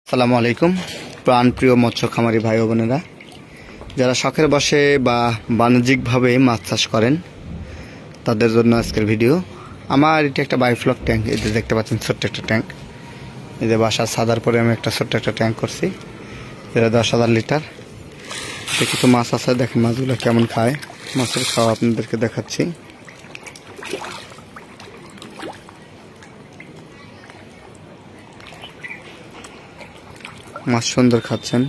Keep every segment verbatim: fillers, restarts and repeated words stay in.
আসসালামু আলাইকুম প্রাণপ্রিয় মৎস্য খামারি ভাই ও বোনেরা, যারা শখের বসে বা বাণিজ্যিকভাবে মাছ চাষ করেন তাদের জন্য আজকের ভিডিও। আমার এটি একটা বায়োফ্লক ট্যাঙ্ক, এই যে দেখতে পাচ্ছেন ছোট্ট একটা ট্যাঙ্ক। এই যে বাসার সাদার পরে আমি একটা ছোট্ট একটা ট্যাঙ্ক করছি, যেটা দশ হাজার লিটার। কিছু মাছ আছে, দেখেন মাছগুলো কেমন খায়। মাছের খাওয়া আপনাদেরকে দেখাচ্ছি। মাছ সুন্দর খাচ্ছেন।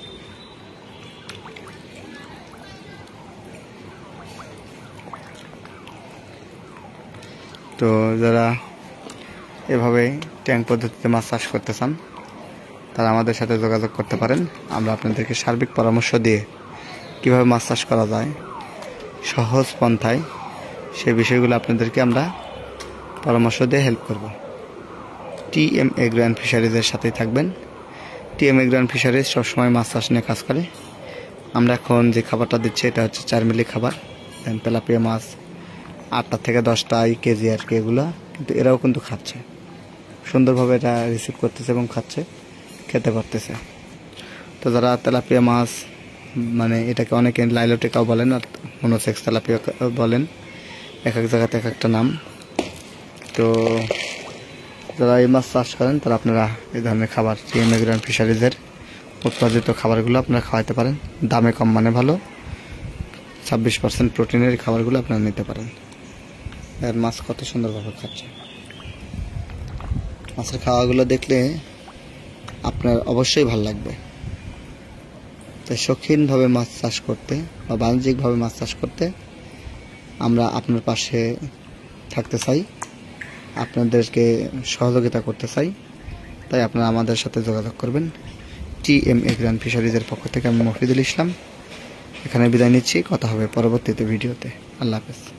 তো যারা এভাবে ট্যাঙ্ক পদ্ধতিতে মাছ চাষ করতে চান তারা আমাদের সাথে যোগাযোগ করতে পারেন। আমরা আপনাদেরকে সার্বিক পরামর্শ দিয়ে কিভাবে মাছ চাষ করা যায় সহজ পন্থায়, সেই বিষয়গুলো আপনাদেরকে আমরা পরামর্শ দিয়ে হেল্প করব। টি এম এগ্রো অ্যান্ড ফিশারিজের সাথেই থাকবেন। T M agro and fisheries সবসময় মাছ চাষ নিয়ে কাজ করে। আমরা এখন যে খাবারটা দিচ্ছি এটা হচ্ছে চার মিলি খাবার। দেন তেলাপিয়া মাছ আটটা থেকে দশটা এই কেজি আর কি, এগুলো কিন্তু এরাও কিন্তু খাচ্ছে সুন্দরভাবে, এটা রিসিভ করতেছে এবং খাচ্ছে, খেতে পারতেছে। তো যারা তেলাপিয়া মাছ, মানে এটাকে অনেকে লাইলোটেকাও বলেন আর মনোসেক্স তেলাপিয়া বলেন, এক এক জায়গাতে এক একটা নাম। তো যারা এই মাছ চাষ করেন তারা আপনারা এই ধরনের খাবার টি এম এগ্রো অ্যান্ড ফিশারিজের উৎপাদিত খাবারগুলো আপনারা খাওয়াতে পারেন। দামে কম, মানে ভালো, ছাব্বিশ পার্সেন্ট প্রোটিনের খাবারগুলো আপনারা নিতে পারেন। আর মাছ কত সুন্দরভাবে খাচ্ছে। মাছের খাওয়াগুলো দেখলে আপনার অবশ্যই ভালো লাগবে। তাই শৌখিনভাবে মাছ চাষ করতে বা বাণিজ্যিকভাবে মাছ চাষ করতে আমরা আপনার পাশে থাকতে চাই, আপনাদেরকে সহযোগিতা করতে চাই। তাই আপনারা আমাদের সাথে যোগাযোগ করবেন। টি এম এগ্রো অ্যান্ড ফিশারিজের পক্ষ থেকে আমি মফিদুল ইসলাম এখানে বিদায় নিচ্ছি। কথা হবে পরবর্তীতে ভিডিওতে। আল্লাহ হাফেজ।